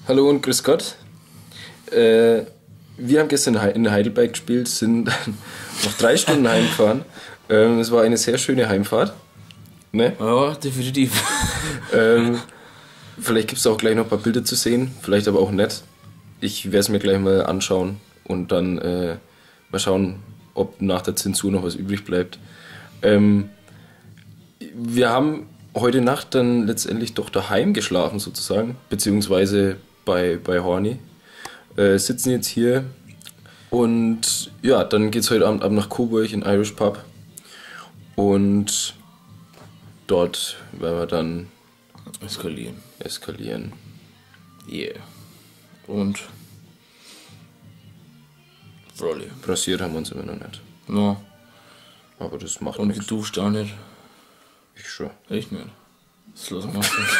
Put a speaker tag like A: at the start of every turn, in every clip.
A: Hallo und grüß Gott. Wir haben gestern in Heidelberg gespielt, sind noch 3 Stunden heimgefahren. Es war eine sehr schöne Heimfahrt. Ne?
B: Ja, definitiv.
A: Vielleicht gibt es auch gleich noch ein paar Bilder zu sehen, vielleicht aber auch nicht. Ich werde es mir gleich mal anschauen und dann mal schauen, ob nach der Zensur noch was übrig bleibt. Wir haben heute Nacht dann letztendlich doch daheim geschlafen sozusagen, beziehungsweise bei Horny. Sitzen jetzt hier und ja, dann geht es heute Abend ab nach Coburg in Irish Pub und dort werden wir dann eskalieren.
B: Yeah. Und Frolli.
A: Rasiert haben wir uns immer noch nicht.
B: No.
A: Aber das macht
B: Und
A: nichts.
B: geduscht auch nicht.
A: Ich schon.
B: Ich nicht. Was los machst du?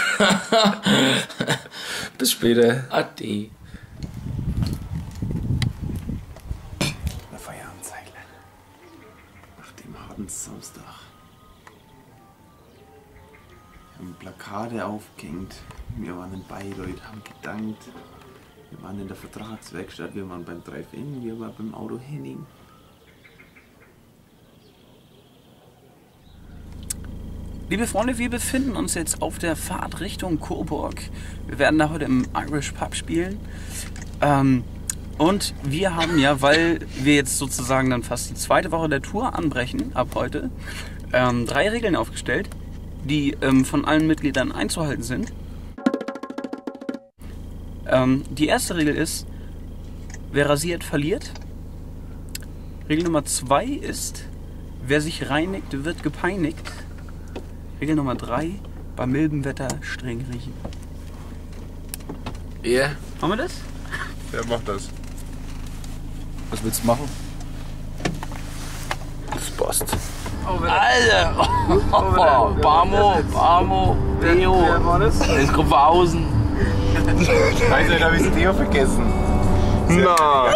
A: Bis später.
B: Ade.
C: Der Feierabendzeitler. Nach dem harten Samstag. Wir haben Plakate aufgehängt. Wir waren in Bayreuth, haben gedankt. Wir waren in der Vertragswerkstatt, wir waren beim Drive-In, wir waren beim Auto Henning.
D: Liebe Freunde, wir befinden uns jetzt auf der Fahrt Richtung Coburg. Wir werden da heute im Irish Pub spielen. Und wir haben ja, weil wir jetzt sozusagen dann fast die 2. Woche der Tour anbrechen, ab heute, 3 Regeln aufgestellt, die von allen Mitgliedern einzuhalten sind. Die erste Regel ist, wer rasiert, verliert. Regel Nummer 2 ist, wer sich reinigt, wird gepeinigt. Regel Nummer 3, bei mildem Wetter streng riechen.
B: Yeah.
D: Haben wir das?
E: Wer macht das?
B: Was willst du machen?
A: Das passt.
B: Alter! Oh, Barmo, Deo.
E: Wer war das?
B: Das kommt von außen.
E: Scheiße, da hab ich Deo vergessen. Na!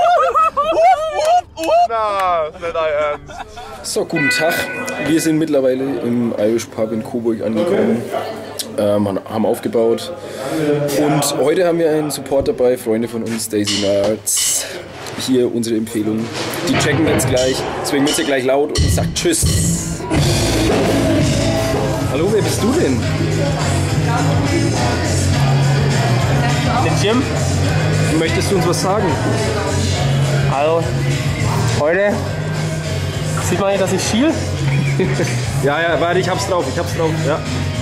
E: Na, nicht dein Ernst.
A: So, guten Tag. Wir sind mittlerweile im Irish Pub in Coburg angekommen, haben aufgebaut und heute haben wir einen Support dabei, Freunde von uns, Daisy Nerds. Hier unsere Empfehlung. Die checken wir jetzt gleich, deswegen wird es ja gleich laut und ich sag Tschüss. Hallo, wer bist du denn?
F: Den Jim.
A: Möchtest du uns was sagen?
F: Also, heute sieht man nicht, dass ich schiel.
A: Ja, warte, ich hab's drauf, ja.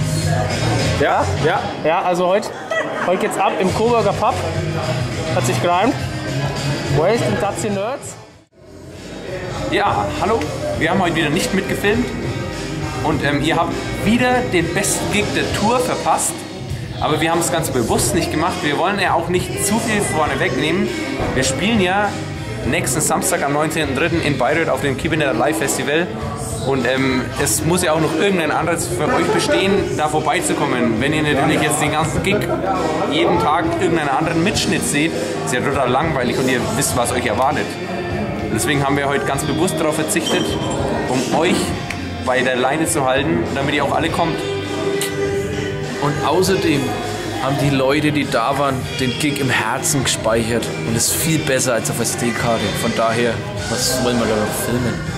A: Ja.
F: Ja, also heute geht's ab im Coburger Pub. Hat sich gereimt. Waste und Datsy Nerds.
D: Ja, hallo. Wir haben heute wieder nicht mitgefilmt. Und ihr habt wieder den besten Gig der Tour verpasst. Aber wir haben es ganz bewusst nicht gemacht. Wir wollen ja auch nicht zu viel vorne wegnehmen. Wir spielen ja nächsten Samstag am 19.03. in Bayreuth auf dem Kiebener Live Festival. Und es muss ja auch noch irgendein Anreiz für euch bestehen, da vorbeizukommen. Wenn ihr natürlich jetzt den ganzen Gig jeden Tag irgendeinen anderen Mitschnitt seht, ist ja total langweilig und ihr wisst, was euch erwartet. Deswegen haben wir heute ganz bewusst darauf verzichtet, um euch bei der Leine zu halten, damit ihr auch alle kommt.
B: Und außerdem haben die Leute, die da waren, den Gig im Herzen gespeichert. Und ist viel besser als auf SD-Karte. Von daher, was wollen wir da noch filmen?